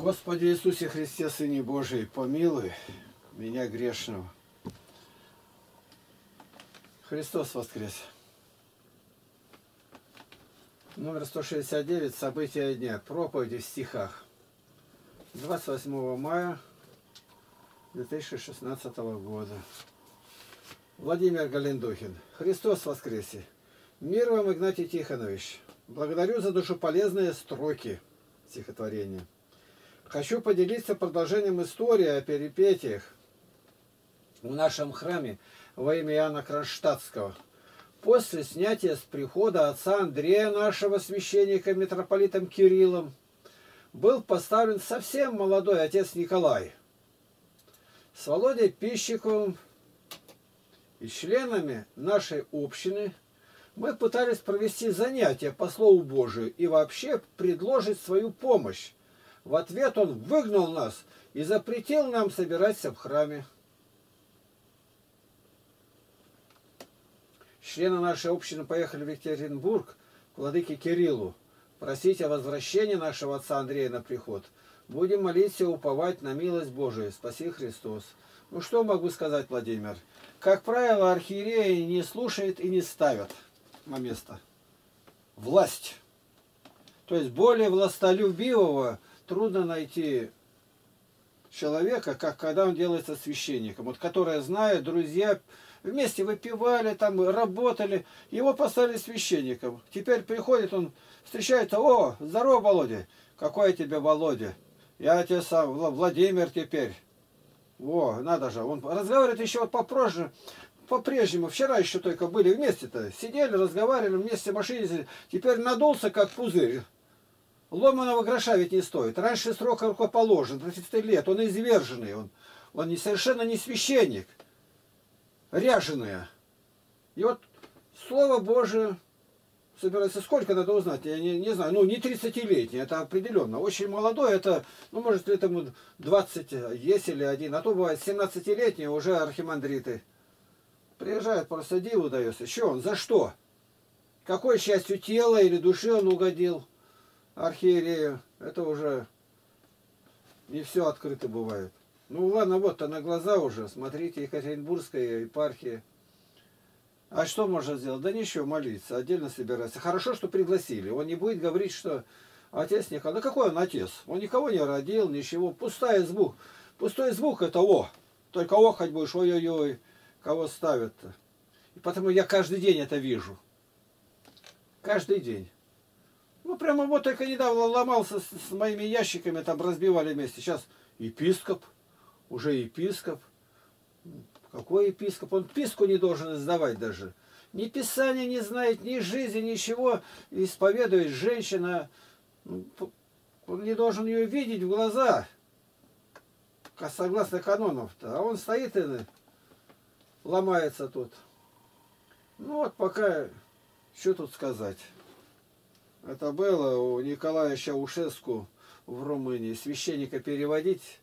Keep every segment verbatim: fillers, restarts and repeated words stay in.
Господи Иисусе Христе, Сыне Божий, помилуй меня грешного. Христос воскрес. Номер сто шестьдесят девять. События дня. Проповеди в стихах. двадцать восьмого мая две тысячи шестнадцатого года. Владимир Галендухин. Христос воскресе. Мир вам, Игнатий Тихонович. Благодарю за душеполезные строки стихотворения. Хочу поделиться продолжением истории о перипетиях в нашем храме во имя Иоанна Кронштадтского. После снятия с прихода отца Андрея, нашего священника, митрополитом Кириллом, был поставлен совсем молодой отец Николай. С Володей Пищиковым и членами нашей общины мы пытались провести занятия по Слову Божию и вообще предложить свою помощь. В ответ он выгнал нас и запретил нам собираться в храме. Члены нашей общины поехали в Екатеринбург к владыке Кириллу просить о возвращении нашего отца Андрея на приход. Будем молиться и уповать на милость Божию. Спаси Христос. Ну что могу сказать, Владимир? Как правило, архиереи не слушают и не ставят на место. Власть. То есть более властолюбивого трудно найти человека, как когда он делается священником. Вот который знает, друзья вместе выпивали, там работали, его поставили священником. Теперь приходит он, встречается: о, здорово, Володя. Какой я тебе, Володя? Я тебе сам, Владимир теперь. Во, надо же. Он разговаривает еще вот попроже, по-прежнему. Вчера еще только были вместе-то. Сидели, разговаривали, вместе в машине сидели. Теперь надулся, как пузырь. Ломаного гроша ведь не стоит. Раньше срок рукоположен, тридцать лет. Он изверженный. Он, он не, совершенно не священник. Ряженые. И вот Слово Божие собирается. Сколько надо узнать? Я не, не знаю. Ну, не тридцатилетний, это определенно. Очень молодой, это, ну, может, этому двадцать есть или один. А то бывает семнадцатилетние уже архимандриты. Приезжает, просто диву дается. Что он? За что? Какой частью тела или души он угодил архиерею? Это уже не все открыто бывает. Ну ладно, вот-то на глаза уже. Смотрите, Екатеринбургская епархия. А что можно сделать? Да ничего, молиться, отдельно собираться. Хорошо, что пригласили. Он не будет говорить, что отец Николай. Да какой он отец? Он никого не родил, ничего. Пустая звук. Пустой звук это о. Только охать будешь, ой-ой-ой. Кого ставят-то? И потому я каждый день это вижу. Каждый день. Ну, прямо вот только недавно ломался с, с моими ящиками, там разбивали вместе. Сейчас епископ, уже епископ. Какой епископ? Он писку не должен издавать даже. Ни писания не знает, ни жизни, ничего. Исповедует женщина. Он не должен ее видеть в глаза. Согласно канонов-то. А он стоит и ломается тут. Ну вот пока, что тут сказать. Это было у Николая Чаушеску в Румынии. Священника переводить.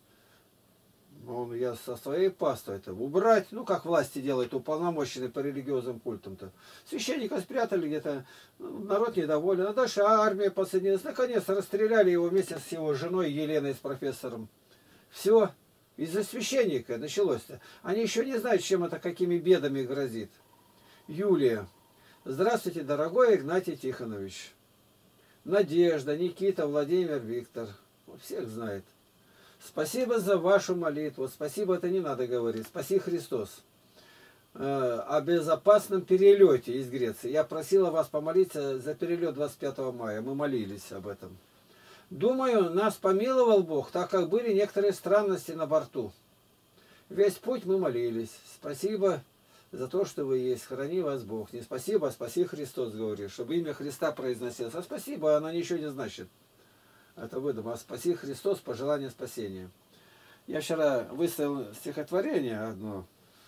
Он, я со своей пастой это убрать. Ну, как власти делают, уполномоченные по религиозным культам-то. Священника спрятали где-то. Народ недоволен. А дальше армия подсоединилась. Наконец расстреляли его вместе с его женой Еленой, с профессором. Все. Из-за священника началось-то. Они еще не знают, чем это, какими бедами грозит. Юлия. Здравствуйте, дорогой Игнатий Тихонович. Надежда, Никита, Владимир, Виктор. Всех знает. Спасибо за вашу молитву. Спасибо, это не надо говорить. Спаси Христос. О безопасном перелете из Греции. Я просила вас помолиться за перелет двадцать пятого мая. Мы молились об этом. Думаю, нас помиловал Бог, так как были некоторые странности на борту. Весь путь мы молились. Спасибо за то, что вы есть. Храни вас Бог. Не спасибо, а спаси Христос, говорит. Чтобы имя Христа произносилось. А спасибо, оно ничего не значит. Это выдумал. А спаси Христос, пожелание спасения. Я вчера выставил стихотворение одно.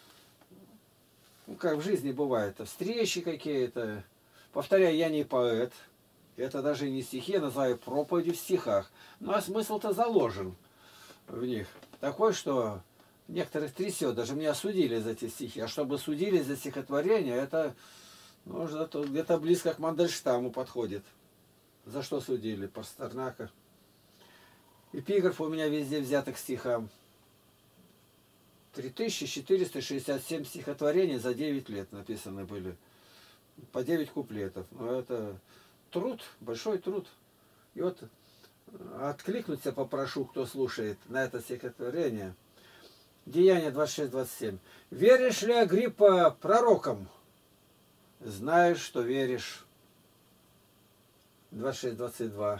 Ну, как в жизни бывает. Встречи какие-то. Повторяю, я не поэт. Это даже не стихи, я называю проповеди в стихах. Ну, а смысл-то заложен в них. Такой, что некоторых трясет. Даже меня судили за эти стихи. А чтобы судили за стихотворение, это, ну, где-то близко к Мандельштаму подходит. За что судили? Пастернака. Эпиграф у меня везде взято к стихам. три тысячи четыреста шестьдесят семь стихотворений за девять лет написаны были. По девять куплетов. Но это труд, большой труд. И вот откликнуться попрошу, кто слушает на это стихотворение. Деяние двадцать шесть двадцать семь. Веришь ли, Агриппа, пророкам? Знаешь, что веришь. двадцать шесть двадцать два.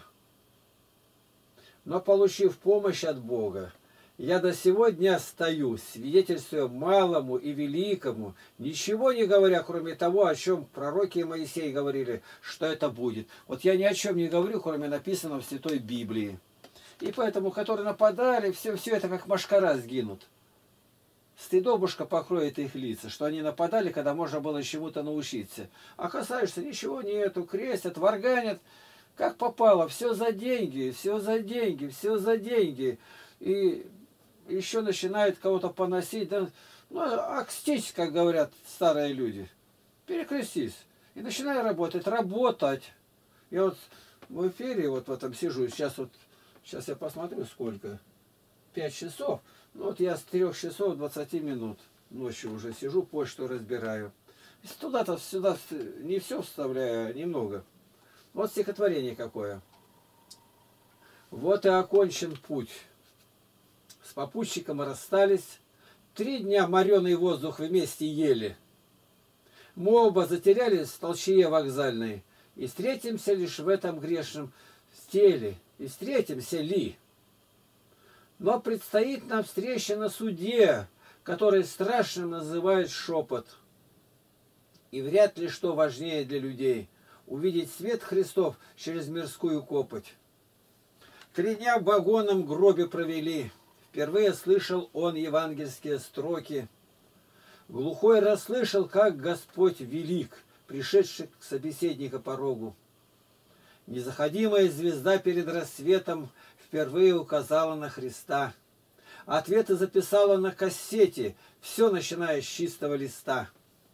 Но получив помощь от Бога, я до сего дня стою, свидетельствуя малому и великому, ничего не говоря, кроме того, о чем пророки и Моисей говорили, что это будет. Вот я ни о чем не говорю, кроме написанного в Святой Библии. И поэтому, которые нападали, все, все это как мошкара сгинут. Стыдобушка покроет их лица, что они нападали, когда можно было чему-то научиться. А касаешься, ничего нету, крестят, варганят, как попало, все за деньги, все за деньги, все за деньги. И еще начинает кого-то поносить, да, ну, окстись, как говорят старые люди. Перекрестись. И начинай работать, работать. Я вот в эфире вот в этом сижу, сейчас вот, сейчас я посмотрю сколько, пять часов. Ну вот я с трех часов двадцати минут ночью уже сижу, почту разбираю. Туда-то, сюда не все вставляю, а немного. Вот стихотворение какое. Вот и окончен путь. С попутчиком расстались. Три дня мореный воздух вместе ели. Мы оба затерялись в толчее вокзальной. И встретимся лишь в этом грешном теле. И встретимся ли. Но предстоит нам встреча на суде, который страшным называют шепот. И вряд ли что важнее для людей – увидеть свет Христов через мирскую копоть. Три дня в вагонном гробе провели. Впервые слышал он евангельские строки. Глухой расслышал, как Господь велик, пришедший к собеседника порогу. Незаходимая звезда перед рассветом впервые указала на Христа. Ответы записала на кассете, все начиная с чистого листа.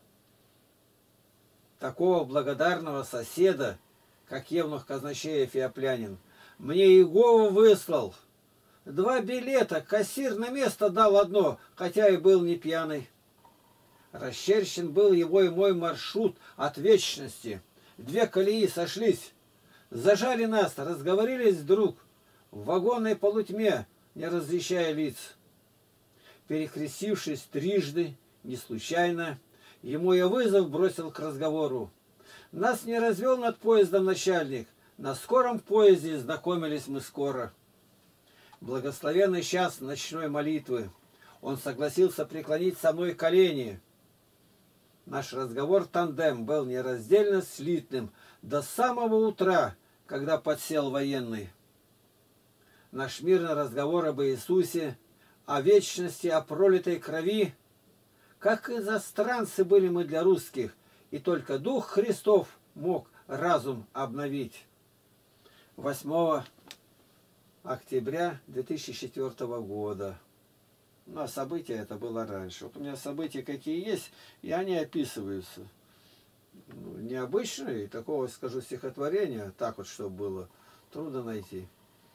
Такого благодарного соседа, как евнух казначея Феоплянин, мне Иегова выслал. Два билета, кассир на место дал одно, хотя и был не пьяный. Расчерчен был его и мой маршрут от вечности. Две колеи сошлись. Зажали нас, разговорились вдруг, в вагонной полутьме, не различая лиц. Перекрестившись трижды, не случайно, ему я вызов бросил к разговору. Нас не развел над поездом начальник, на скором поезде знакомились мы скоро. Благословенный час ночной молитвы, он согласился преклонить со мной колени. Наш разговор тандем был нераздельно слитным до самого утра, когда подсел военный. Наш мирный разговор об Иисусе, о вечности, о пролитой крови, как иностранцы были мы для русских, и только Дух Христов мог разум обновить. восьмого октября две тысячи четвёртого года. Ну, а события это было раньше. Вот у меня события какие есть, и они описываются. Ну, необычные, такого, скажу, стихотворения, так вот, чтобы было, трудно найти.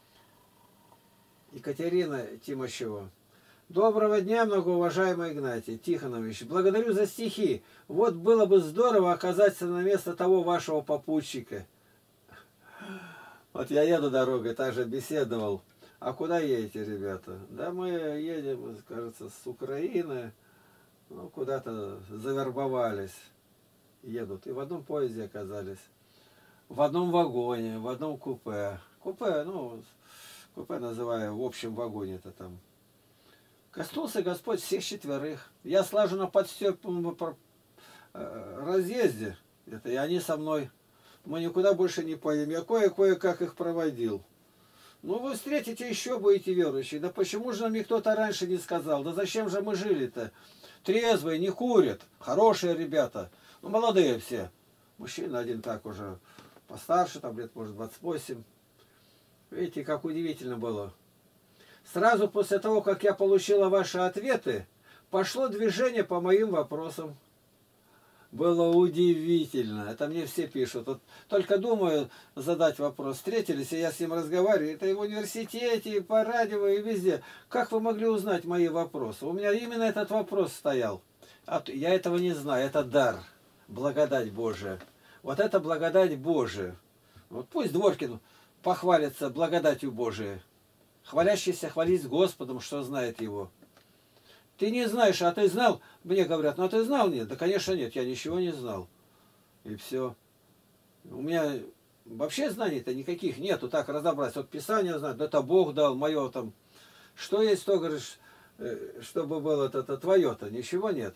Екатерина Тимощева. Доброго дня, многоуважаемый Игнатий Тихонович. Благодарю за стихи. Вот было бы здорово оказаться на место того вашего попутчика. Вот я еду дорогой, также беседовал. А куда едете, ребята? Да мы едем, кажется, с Украины. Ну, куда-то завербовались. Едут. И в одном поезде оказались. В одном вагоне, в одном купе. Купе, ну, купе называю, в общем вагоне-то там. Коснулся Господь всех четверых. Я слажу под степом разъезде. Это и они со мной. Мы никуда больше не поедем. Я кое-кое-как их проводил. Ну, вы встретите, еще будете верующие. Да почему же нам кто-то раньше не сказал? Да зачем же мы жили-то? Трезвые, не курят. Хорошие ребята. Ну, молодые все. Мужчина один так уже постарше, там лет, может, двадцать восемь. Видите, как удивительно было. Сразу после того, как я получила ваши ответы, пошло движение по моим вопросам. Было удивительно. Это мне все пишут. Вот только думаю задать вопрос. Встретились, и я с ним разговариваю. Это и в университете, и по радио, и везде. Как вы могли узнать мои вопросы? У меня именно этот вопрос стоял. А я этого не знаю. Это дар. Благодать Божия. Вот это благодать Божия. Вот пусть Дворкин похвалится благодатью Божией. Хвалящийся хвалить Господом, что знает его. Ты не знаешь, а ты знал? Мне говорят, ну а ты знал? Нет. Да, конечно, нет, я ничего не знал. И все. У меня вообще знаний-то никаких нету, так разобраться. Вот Писание знать, да это Бог дал, мое там. Что есть, то, говоришь, чтобы было это твое-то? Ничего нет.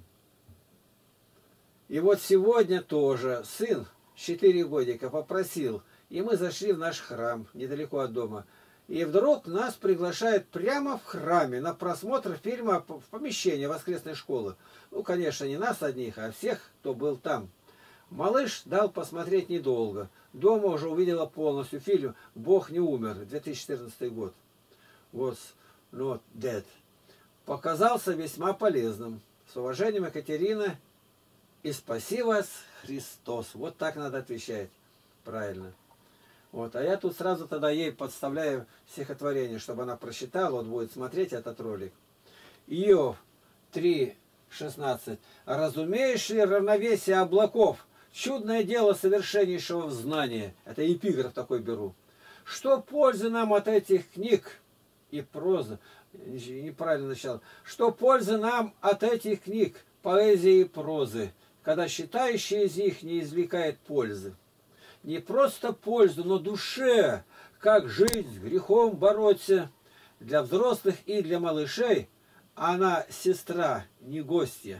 И вот сегодня тоже сын четыре годика попросил, и мы зашли в наш храм, недалеко от дома. И вдруг нас приглашают прямо в храме на просмотр фильма в помещение воскресной школы. Ну, конечно, не нас одних, а всех, кто был там. Малыш дал посмотреть недолго. Дома уже увидела полностью фильм «Бог не умер», две тысячи четырнадцатый год. Вот, not dead. Показался весьма полезным. С уважением, Екатерина, и спаси вас, Христос. Вот так надо отвечать. Правильно. Вот, а я тут сразу тогда ей подставляю стихотворение, чтобы она прочитала, вот будет смотреть этот ролик. Иов три шестнадцать. «Разумеешь ли равновесие облаков? Чудное дело совершеннейшего в знании». Это эпиграф такой беру. «Что пользы нам от этих книг?» И проза. Неправильно начало. «Что пользы нам от этих книг, поэзии и прозы, когда считающий из них не извлекает пользы?» Не просто пользу, но душе, как жить с грехом бороться. Для взрослых и для малышей она сестра, не гостья.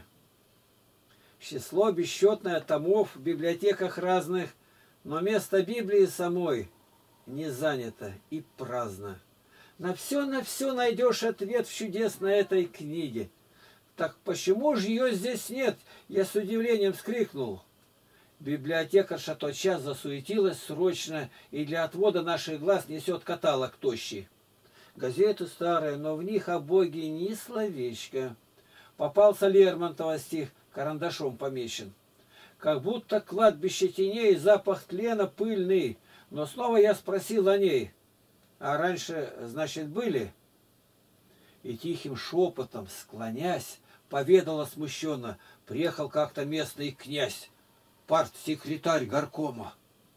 Число бесчетное томов в библиотеках разных, но место Библии самой не занято и праздно. На все, на все найдешь ответ в чудесной этой книге. Так почему же ее здесь нет? Я с удивлением вскрикнул. Библиотекарша тотчас засуетилась срочно и для отвода наших глаз несет каталог тощий. Газеты старые, но в них о Боге ни словечко. Попался Лермонтова стих, карандашом помечен. Как будто кладбище теней, запах тлена пыльный. Но снова я спросил о ней. А раньше, значит, были? И тихим шепотом, склонясь, поведала смущенно. Приехал как-то местный князь, партсекретарь горкома.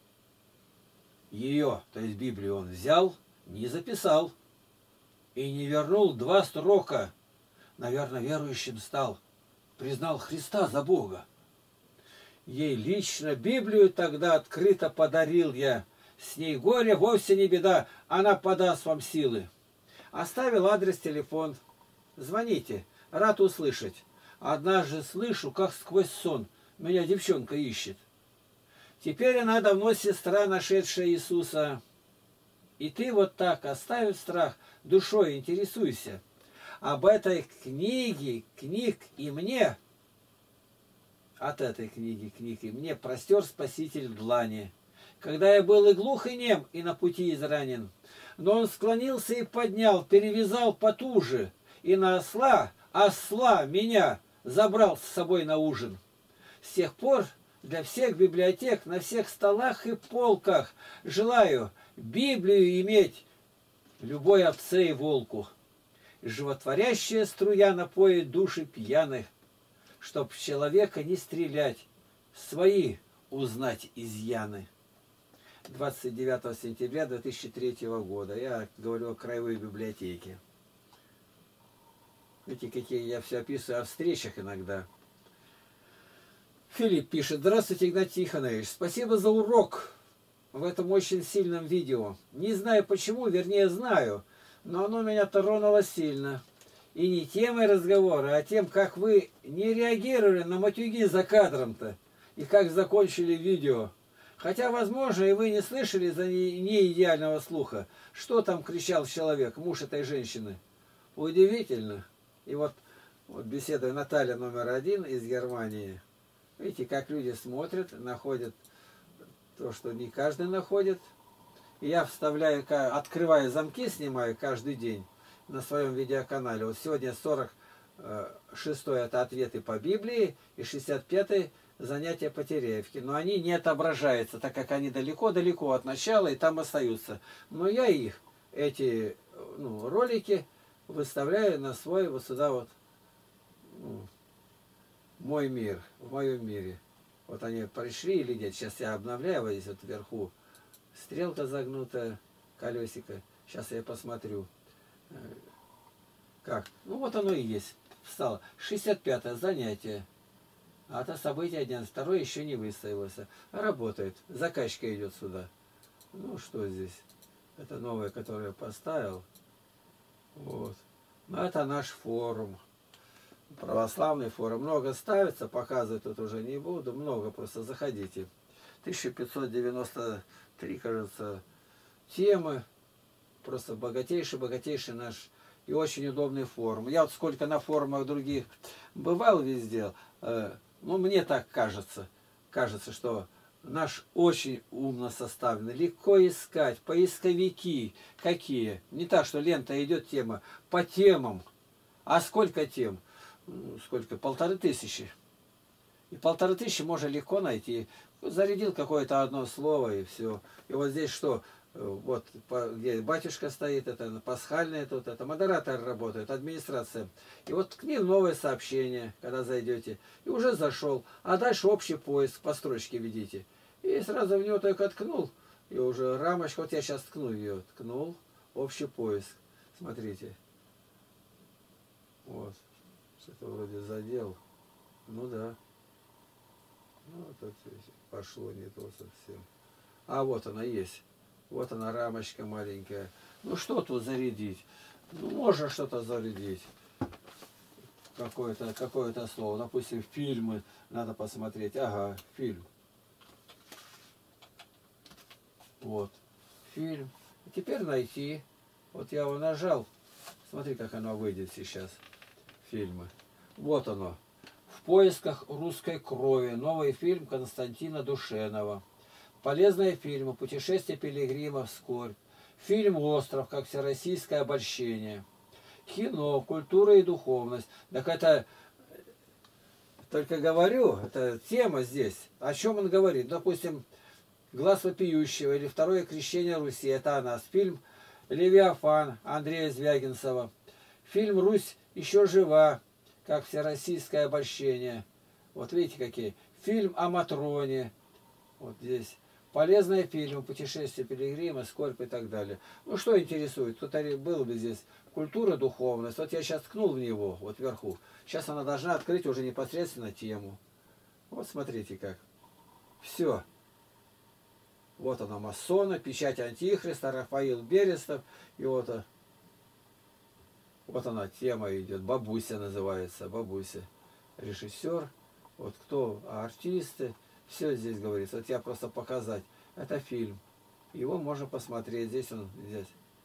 Ее, то есть Библию, он взял, не записал и не вернул два строка. Наверное, верующим стал, признал Христа за Бога. Ей лично Библию тогда открыто подарил я. С ней горе вовсе не беда, она подаст вам силы. Оставил адрес, телефон. Звоните, рад услышать. Однажды слышу, как сквозь сон меня девчонка ищет. Теперь она давно сестра, нашедшая Иисуса. И ты вот так, оставив страх, душой интересуйся. Об этой книге, книг и мне, от этой книги, книг и мне, простер Спаситель длани. Когда я был и глух, и нем, и на пути изранен. Но он склонился и поднял, перевязал потуже, и на осла, осла меня забрал с собой на ужин. С тех пор для всех библиотек, на всех столах и полках желаю Библию иметь любой овце и волку. Животворящая струя напоит души пьяных, чтоб в человека не стрелять, свои узнать изъяны. двадцать девятого сентября две тысячи третьего года. Я говорю о краевой библиотеке. Видите, какие я все описываю о встречах иногда. Филипп пишет: здравствуйте, Игнатий Тихонович, спасибо за урок в этом очень сильном видео. Не знаю почему, вернее знаю, но оно меня тронуло сильно. И не темой разговора, а тем, как вы не реагировали на матюги за кадром-то, и как закончили видео. Хотя, возможно, и вы не слышали за неидеального слуха, что там кричал человек, муж этой женщины. Удивительно. И вот, вот беседа Наталья номер один из Германии. Видите, как люди смотрят, находят то, что не каждый находит. И я вставляю, открываю замки, снимаю каждый день на своем видеоканале. Вот сегодня сорок шестой это ответы по Библии, и шестьдесят пятый занятия по Теряевке. Но они не отображаются, так как они далеко-далеко от начала и там остаются. Но я их, эти ну, ролики, выставляю на свой вот сюда вот, ну, мой мир, в моем мире. Вот они пришли или нет. Сейчас я обновляю вот здесь вот вверху. Стрелка загнутая, колесико. Сейчас я посмотрю. Как? Ну вот оно и есть. Встало. шестьдесят пятое занятие. А это событие одиннадцать. Второе еще не выставилось. Работает. Заказчик идет сюда. Ну что здесь? Это новое, которое я поставил. Вот. Но это наш форум. Православный форум. Много ставится, показывать тут уже не буду. Много, просто заходите. тысяча пятьсот девяносто три, кажется, темы. Просто богатейший, богатейший наш и очень удобный форум. Я вот сколько на форумах других бывал везде, э, ну мне так кажется, кажется, что наш очень умно составлен, легко искать, поисковики какие. Не так, что лента идет тема, по темам. А сколько тем? Ну, сколько? Полторы тысячи. И полторы тысячи можно легко найти. Зарядил какое-то одно слово и все. И вот здесь что? Вот где батюшка стоит, это пасхальное тут, это модератор работает, администрация. И вот к ним новое сообщение, когда зайдете. И уже зашел. А дальше общий поиск, по строчке ведите. И сразу в него только ткнул. И уже рамочка, вот я сейчас ткну ее, ткнул, общий поиск. Смотрите. Вот. Что-то вроде задел. Ну да. Ну, тут пошло не то совсем. А вот она есть. Вот она рамочка маленькая. Ну что тут зарядить? Ну можно что-то зарядить. Какое-то какое-то слово. Допустим, фильмы надо посмотреть. Ага, фильм. Вот. Фильм. И теперь найти. Вот я его нажал. Смотри, как оно выйдет сейчас. Фильмы. Вот оно. В поисках русской крови. Новый фильм Константина Душенова. Полезные фильмы. Путешествие пилигрима в скорбь. Фильм «Остров», как всероссийское обольщение. Кино, культура и духовность. Так это, только говорю, это тема здесь. О чем он говорит? Допустим, «Глаз вопиющего» или «Второе крещение Руси». Это о нас. Фильм «Левиафан» Андрея Звягинцева. Фильм «Русь еще жива», как всероссийское обольщение. Вот видите какие. Фильм о Матроне. Вот здесь. Полезные фильмы, путешествие пилигрима, скорбь и так далее. Ну что интересует? Кто-то был бы здесь. Культура, духовность. Вот я сейчас ткнул в него, вот вверху. Сейчас она должна открыть уже непосредственно тему. Вот смотрите как. Все. Вот она, масона, печать антихриста, Рафаил Берестов. И вот, вот она, тема идет. Бабуся называется. Бабуся. Режиссер. Вот кто? Артисты. Все здесь говорится. Вот я просто показать. Это фильм. Его можно посмотреть. Здесь он, здесь.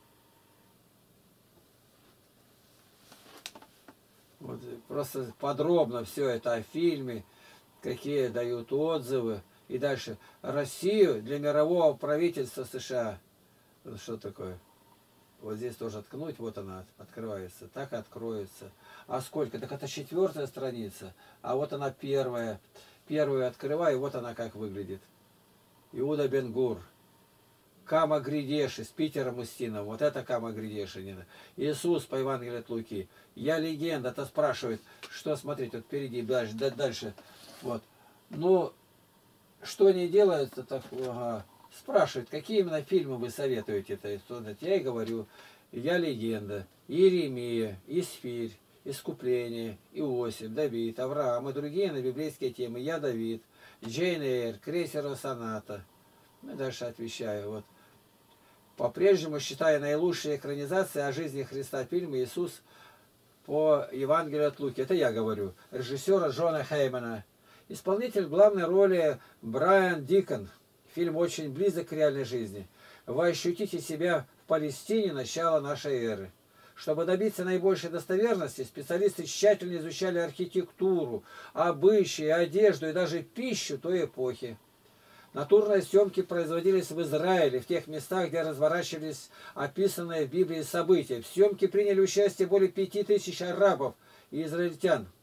Вот просто подробно все это о фильме. Какие дают отзывы. И дальше. Россию для мирового правительства США. Что такое? Вот здесь тоже ткнуть. Вот она открывается. Так и откроется. А сколько? Так это четвертая страница. А вот она первая. Первую открываю, вот она как выглядит. Иуда Бен-Гур. Кама Гридеши с Питером Устиновым. Вот это Кама Гридеши. Иисус по Евангелию от Луки. Я легенда. Это спрашивает, что смотреть. Вот впереди, дальше. дальше. Вот. Ну, что не делается, так, ага. Спрашивает, какие именно фильмы вы советуете. -то? Я и говорю, я легенда. Иеремия, Исфирь. Искупление, Иосиф, Давид, Авраам и другие на библейские темы. Я Давид, Джейн Эйр, Крейсер Соната. Ну, дальше отвечаю. Вот. По-прежнему считаю наилучшей экранизацией о жизни Христа фильм «Иисус по Евангелию от Луки». Это я говорю. Режиссера Джона Хеймана. Исполнитель главной роли Брайан Дикон. Фильм очень близок к реальной жизни. Вы ощутите себя в Палестине начала нашей эры. Чтобы добиться наибольшей достоверности, специалисты тщательно изучали архитектуру, обычаи, одежду и даже пищу той эпохи. Натурные съемки производились в Израиле, в тех местах, где разворачивались описанные в Библии события. В съемке приняли участие более пяти тысяч арабов и израильтян.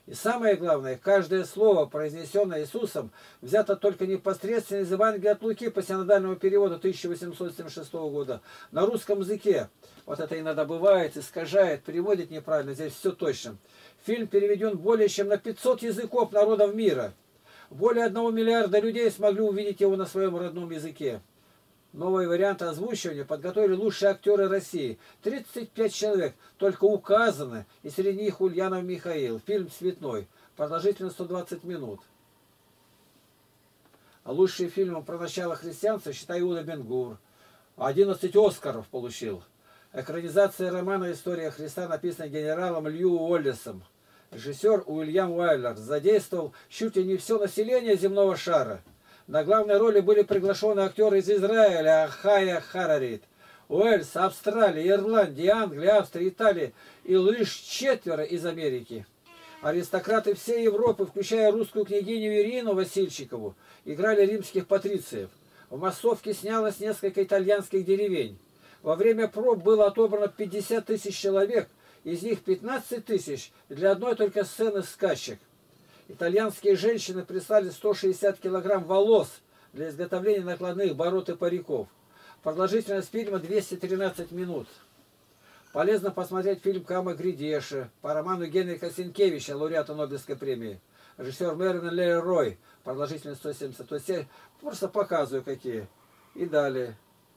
И самое главное, каждое слово, произнесенное Иисусом, взято только непосредственно из Евангелия от Луки по синодальному переводу тысяча восемьсот семьдесят шестого года. На русском языке, вот это иногда бывает, искажает, переводит неправильно, здесь все точно. Фильм переведен более чем на пятьсот языков народов мира. Более одного миллиарда людей смогли увидеть его на своем родном языке. Новый вариант озвучивания подготовили лучшие актеры России. тридцать пять человек только указаны, и среди них Ульянов Михаил. Фильм «Цветной». Продолжительность сто двадцать минут. А лучшим фильмом про начало христианства считаю Иуда Бен-Гур. одиннадцать Оскаров получил. Экранизация романа «История Христа» написана генералом Лью Уоллесом. Режиссер Уильям Уайлер задействовал чуть ли не все население земного шара. На главной роли были приглашены актеры из Израиля Ахая Харарит, Уэльс, Австралии, Ирландии, Англии, Австрии, Италии и лишь четверо из Америки. Аристократы всей Европы, включая русскую княгиню Ирину Васильчикову, играли римских патрициев. В массовке снялось несколько итальянских деревень. Во время проб было отобрано пятьдесят тысяч человек, из них пятнадцать тысяч для одной только сцены скачек. Итальянские женщины прислали сто шестьдесят килограмм волос для изготовления накладных бород и париков. Продолжительность фильма двести тринадцать минут. Полезно посмотреть фильм «Кама Гридеши» по роману Генрика Сенкевича, лауреата Нобелевской премии. Режиссер Мэрин Лерой. Продолжительность сто семьдесят. То есть я просто показываю какие. И далее.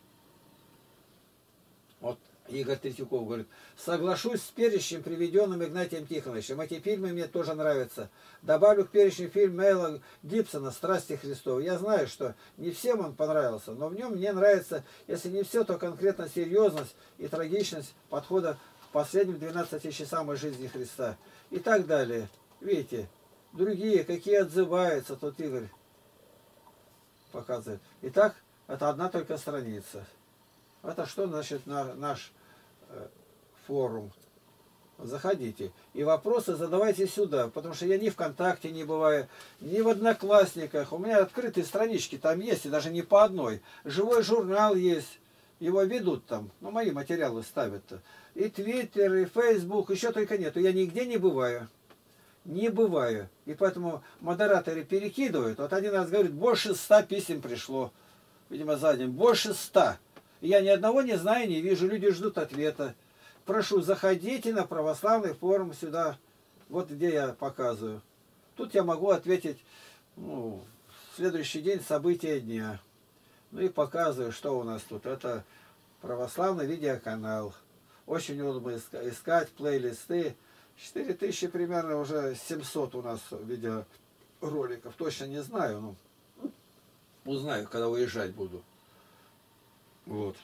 Вот Игорь Третьяков говорит: соглашусь с перечнем, приведенным Игнатием Тихоновичем. Эти фильмы мне тоже нравятся. Добавлю к перечню фильм Мэла Гибсона «Страсти Христовы». Я знаю, что не всем он понравился, но в нем мне нравится, если не все, то конкретно серьезность и трагичность подхода к последним двенадцати часам из жизни Христа. И так далее. Видите, другие, какие отзываются, тут Игорь показывает. Итак, это одна только страница. Это что значит на, наш э, форум? Заходите. И вопросы задавайте сюда, потому что я ни ВКонтакте не бываю, ни в Одноклассниках. У меня открытые странички там есть, и даже не по одной. Живой журнал есть, его ведут там, ну мои материалы ставят-то. И Твиттер, и Фейсбук, еще только нету. Я нигде не бываю. Не бываю. И поэтому модераторы перекидывают. Вот один раз говорит, больше ста писем пришло. Видимо, за день. Больше ста. Я ни одного не знаю, не вижу. Люди ждут ответа. Прошу, заходите на православный форум сюда. Вот где я показываю. Тут я могу ответить, ну, в следующий день события дня. Ну и показываю, что у нас тут. Это православный видеоканал. Очень удобно искать плейлисты. четыре тысячи примерно, уже семьсот у нас видеороликов. Точно не знаю, но узнаю, когда уезжать буду. Вот.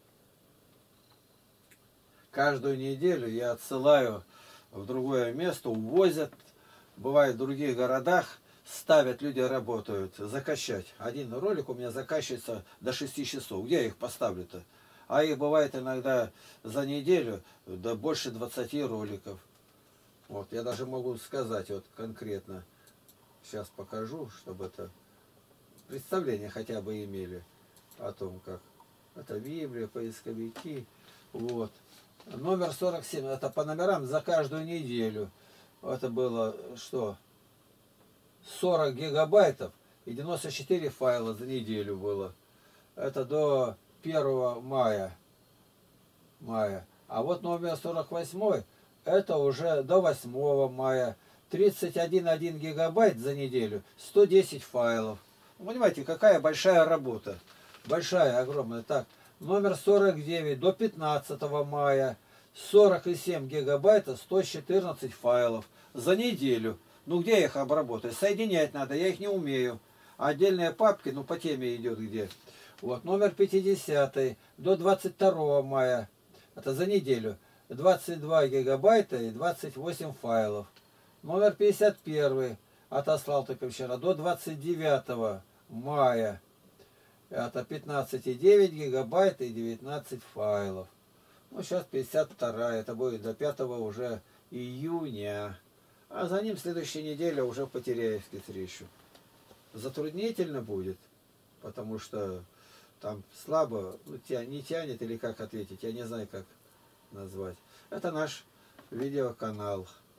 Каждую неделю я отсылаю в другое место, увозят, бывает в других городах, ставят, люди работают, закачать. Один ролик у меня закачивается до шести часов. Где я их поставлю-то? А их бывает иногда за неделю до больше двадцати роликов. Вот, я даже могу сказать вот конкретно, сейчас покажу, чтобы это представление хотя бы имели о том, как это Библия, поисковики, вот. Номер сорок семь, это по номерам за каждую неделю. Это было что? сорок гигабайтов и девяносто четыре файла за неделю было. Это до первого мая. мая. А вот номер сорок восемь, это уже до восьмого мая. тридцать один и один гигабайт за неделю, сто десять файлов. Понимаете, какая большая работа. Большая, огромная. Так, номер сорок девять до пятнадцатого мая. сорок семь гигабайта, сто четырнадцать файлов за неделю. Ну где их обработать? Соединять надо, я их не умею. Отдельные папки, ну по теме идет где. Вот, номер пятьдесят до двадцать второго мая. Это за неделю. двадцать два гигабайта и двадцать восемь файлов. Номер пятьдесят один отослал только вчера. До двадцать девятого мая. Это пятнадцать и девять гигабайт и девятнадцать файлов. Ну, сейчас пятьдесят два. Это будет до пятого уже июня. А за ним следующая неделя уже в Потеряевске встречу. Затруднительно будет, потому что там слабо, ну, тя, не тянет или как ответить, я не знаю, как назвать. Это наш видеоканал.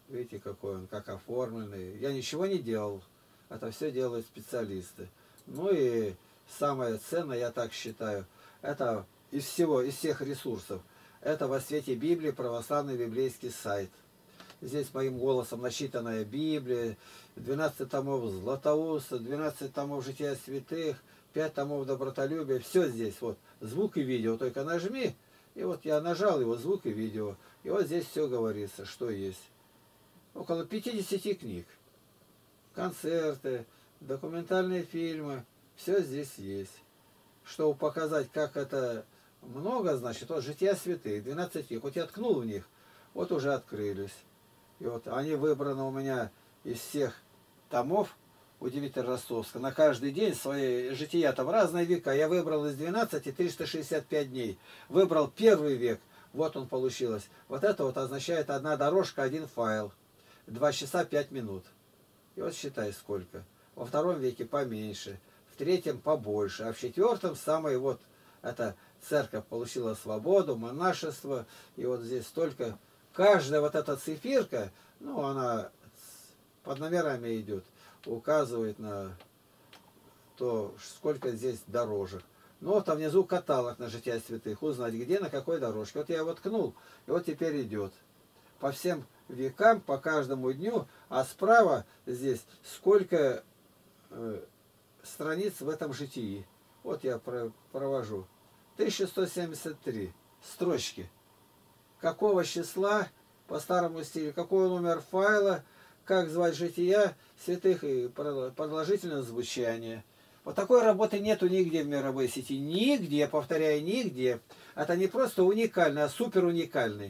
Видите, какой он, как оформленный. Я ничего не делал. Это все делают специалисты. Ну и самое ценное, я так считаю, это из всего, из всех ресурсов, это «Во свете Библии» православный библейский сайт. Здесь моим голосом насчитанная Библия, двенадцать томов Златоуста, двенадцать томов Жития святых, пять томов добротолюбия. Все здесь, вот, звук и видео. Только нажми, и вот я нажал его, звук и видео. И вот здесь все говорится, что есть. Около пятидесяти книг. Концерты, документальные фильмы. Все здесь есть. Чтобы показать, как это много, значит, вот Жития святых, двенадцать книг. Вот я ткнул в них, вот уже открылись. И вот они выбраны у меня из всех томов удивительно ростовска. На каждый день свои жития там разные века. Я выбрал из двенадцати триста шестьдесят пять дней. Выбрал первый век. Вот он получилось. Вот это вот означает одна дорожка, один файл. два часа пять минут. И вот считай сколько. Во втором веке поменьше. В третьем побольше. А в четвертом самый вот эта церковь получила свободу, монашество. И вот здесь столько. Каждая вот эта циферка, ну, она под номерами идет, указывает на то, сколько здесь дорожек. Ну, вот там внизу каталог на Жития святых, узнать, где, на какой дорожке. Вот я его ткнул, и вот теперь идет. По всем векам, по каждому дню, а справа здесь сколько э, страниц в этом житии. Вот я про, провожу. тысяча сто семьдесят три строчки. Какого числа, по старому стилю, какой номер файла, как звать жития святых и продолжительное звучание. Вот такой работы нету нигде в мировой сети. Нигде, повторяю, нигде. Это не просто уникальный, а супер уникальный.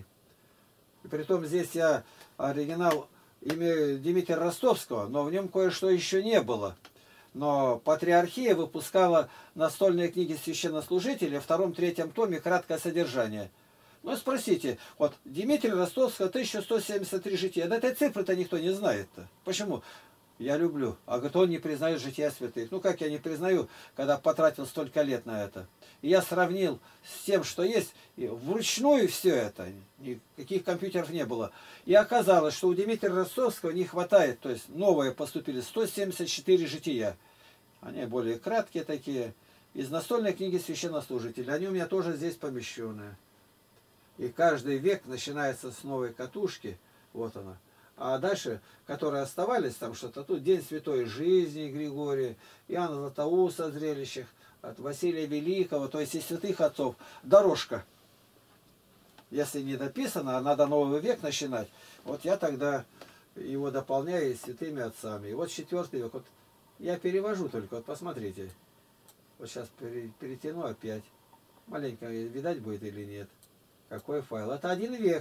И притом здесь я оригинал имею Дмитрия Ростовского, но в нем кое-что еще не было. Но Патриархия выпускала настольные книги священнослужителей в втором-третьем томе «Краткое содержание». Ну, спросите, вот Дмитрий Ростовский, тысяча сто семьдесят три жития. Да этой цифры-то никто не знает-то. Почему? Я люблю. А говорит, он не признает жития святых. Ну, как я не признаю, когда потратил столько лет на это. И я сравнил с тем, что есть, и вручную все это. Никаких компьютеров не было. И оказалось, что у Дмитрия Ростовского не хватает, то есть новые поступили сто семьдесят четыре жития. Они более краткие такие. Из настольной книги священнослужителей. Они у меня тоже здесь помещенные. И каждый век начинается с новой катушки, вот она. А дальше, которые оставались, там что-то тут, День святой жизни Григория, Иоанна Златоуста о зрелищах, от Василия Великого, то есть из святых отцов, дорожка. Если не дописано, а надо новый век начинать, вот я тогда его дополняю святыми отцами. И вот четвертый век, вот я перевожу только, вот посмотрите. Вот сейчас перетяну опять. Маленько видать будет или нет. Какой файл? Это один век.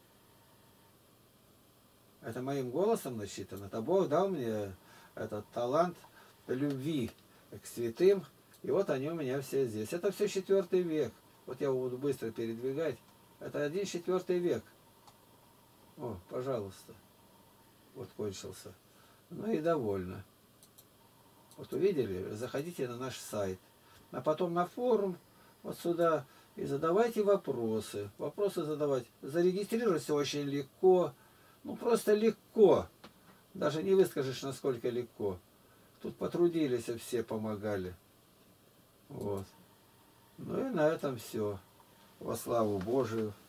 Это моим голосом насчитано. Это Бог дал мне этот талант любви к святым. И вот они у меня все здесь. Это все четвертый век. Вот я его буду быстро передвигать. Это один четвертый век. О, пожалуйста. Вот кончился. Ну и довольно. Вот увидели? Заходите на наш сайт. А потом на форум. Вот сюда. И задавайте вопросы. Вопросы задавать. Зарегистрироваться очень легко. Ну, просто легко. Даже не выскажешь, насколько легко. Тут потрудились, и все помогали. Вот. Ну и на этом все. Во славу Божию.